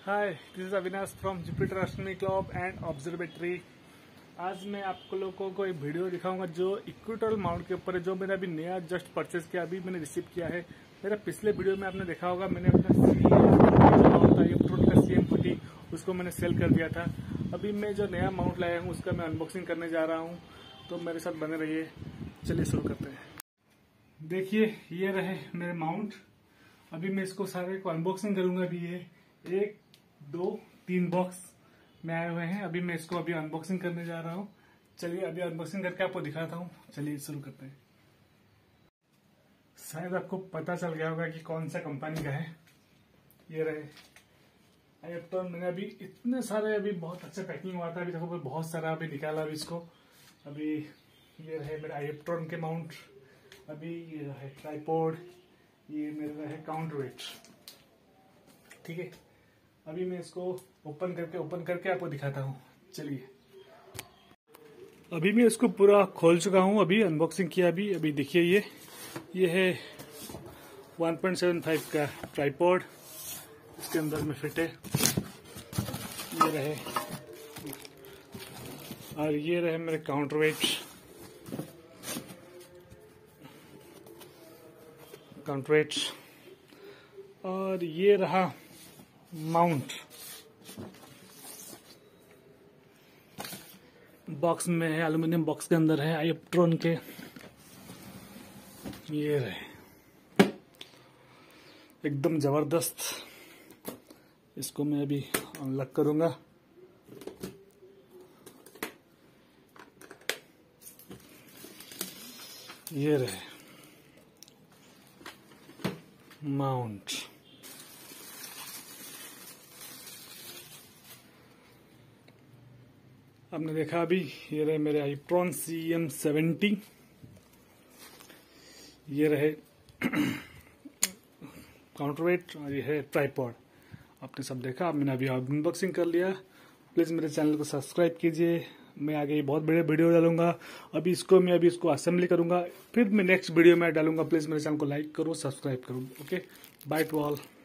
Hi, this is Avinash from Jupiter astronomy club and observatory. आज मैं आप लोगों को एक वीडियो दिखाऊंगा जो इक्वेटोरियल माउंट के ऊपर है, जो मैंने अभी नया जस्ट परचेज किया, अभी मैंने रिसीव किया है। मेरा पिछले वीडियो में आपने देखा होगा, मैंने अपना CM40 उसको मैंने सेल कर दिया था। अभी मैं जो नया माउंट लाया हूँ उसका मैं अनबॉक्सिंग करने जा रहा हूँ, तो मेरे साथ बने रहिए। चलिए शुरू करते हैं। देखिए, ये रहे मेरे माउंट। अभी मैं इसको सारे को अनबॉक्सिंग करूंगा। अभी ये 1, 2, 3 बॉक्स में आए हुए हैं। अभी मैं इसको अभी अनबॉक्सिंग करने जा रहा हूँ। चलिए अभी अनबॉक्सिंग करके आपको दिखाता हूँ। चलिए शुरू करते हैं। शायद आपको पता चल गया होगा कि कौन सा कंपनी का है। ये रहे आईएप्टोन। मैंने अभी इतने सारे, अभी बहुत अच्छा पैकिंग हुआ था। अभी देखो बहुत सारा अभी निकाला अभी इसको। अभी ये रहे मेरे आईएप्टोन के माउंट। अभी ये रहे ट्राइपॉड, ये मेरे रहे काउंटर वेट। ठीक है, अभी मैं इसको ओपन करके आपको दिखाता हूँ। चलिए, अभी मैं इसको पूरा खोल चुका हूँ। अभी अनबॉक्सिंग किया। अभी देखिए, ये है 1.75 का ट्राइपॉड, इसके अंदर में फिट है। ये रहे, और ये रहे मेरे काउंटर वेट। और ये रहा माउंट। बॉक्स में है, एल्यूमिनियम बॉक्स के अंदर है आईएप्टोन के। ये रहे, एकदम जबरदस्त। इसको मैं अभी अनलॉक करूंगा। ये रहे माउंट। आपने देखा अभी, ये रहे मेरे आईएप्टोन CM70। ये रहे काउंटर वेट, और ये है ट्राइपॉड। आपने सब देखा। मैंने अभी अनबॉक्सिंग कर लिया। प्लीज मेरे चैनल को सब्सक्राइब कीजिए। मैं आगे बहुत बड़े वीडियो डालूंगा। अभी इसको असेंबली करूंगा, फिर मैं नेक्स्ट वीडियो में डालूंगा। प्लीज मेरे चैनल को लाइक करो, सब्सक्राइब करो। Okay, bye to all.